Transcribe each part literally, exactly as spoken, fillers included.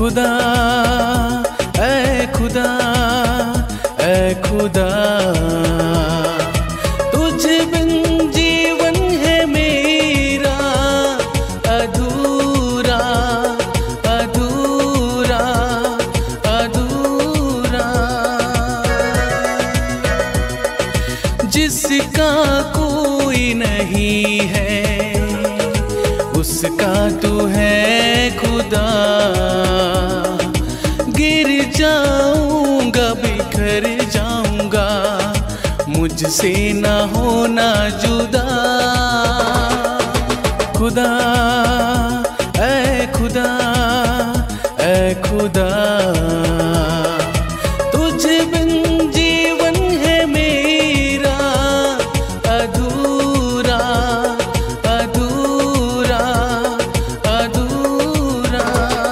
खुदा ऐ खुदा ऐ खुदा, तुझ बिन जीवन है मेरा अधूरा अधूरा अधूरा। जिसका कोई नहीं है उसका तू है खुदा। गिर जाऊंगा बिखर जाऊंगा, मुझसे ना होना जुदा। खुदा ऐ खुदा ऐ खुदा, तुझ बिन जीवन है मेरा अधूरा अधूरा अधूरा।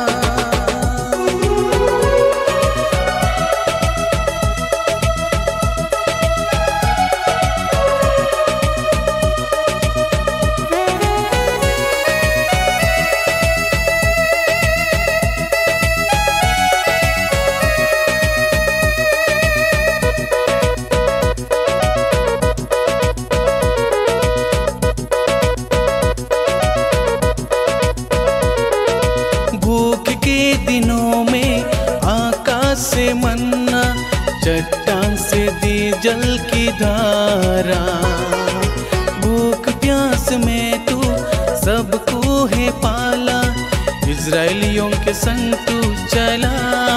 भूख के दिनों में आकाश से मन्ना, चट्टान से दी जल की धारा। भूख प्यास में तू सबको है पाला, इज़राइलियों के संग तू चला।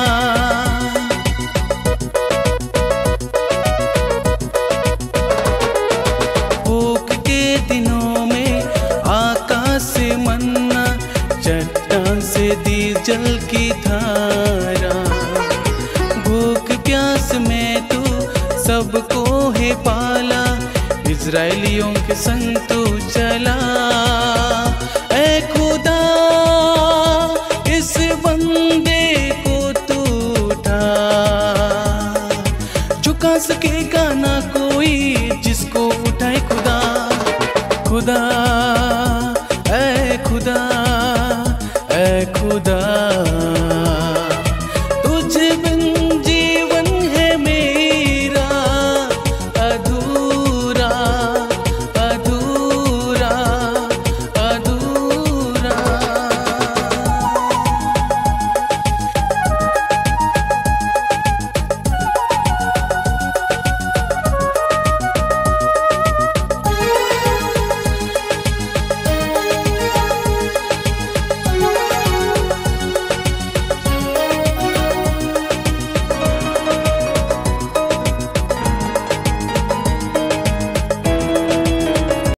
भूख के दिनों में आकाश से मन्ना, चट्टान से दी जल की धारा। भूख प्यास में तू सबको है पाला, इज़राइलियों के संग तू चला। ऐ खुदा इस बंदे को तू उठा, झुका सकेगा